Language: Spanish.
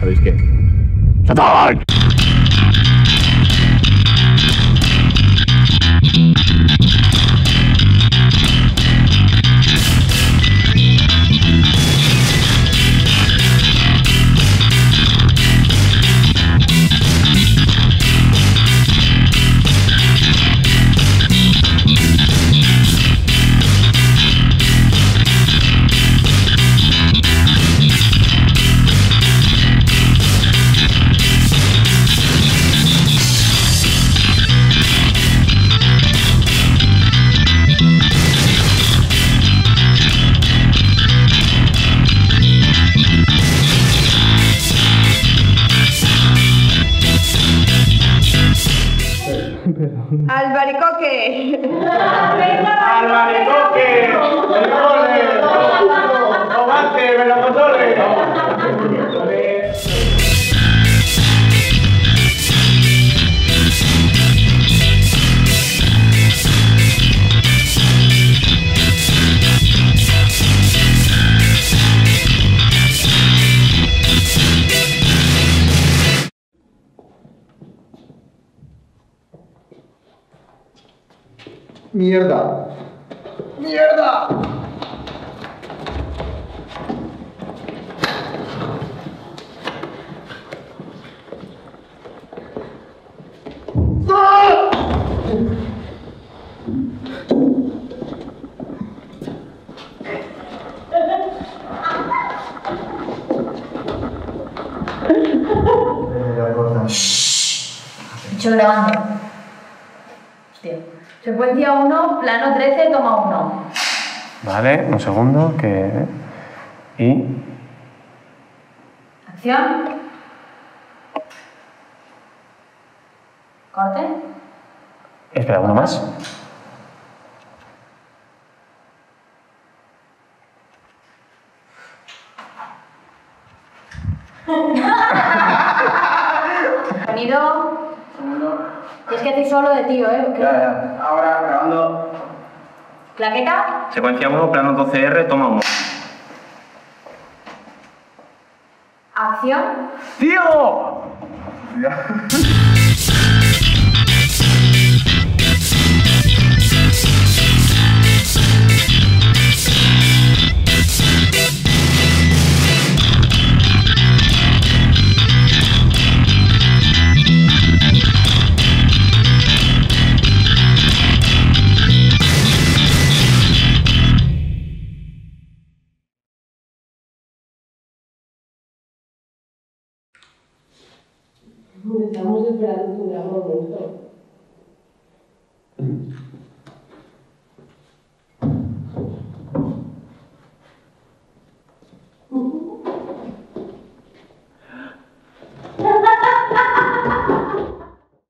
¿Sabéis qué? ¡Satán! ¡Albaricoque! ¡Albaricoque! ¡El cole! ¡Tomate, melocotones! ¡Mierda! ¡Mierda! Estoy grabando. Hostia. Secuencia 1, plano 13, toma 1. Vale, un segundo, que... Y... Acción. Corte. Espera, ¿uno más? Sonido. Tienes que decir solo de tío, ¿eh? Ya. Ahora grabando. Claqueta. Secuencia 1, plano 12R, toma 1. Acción. ¡Tío! Estamos esperando tu gran momento.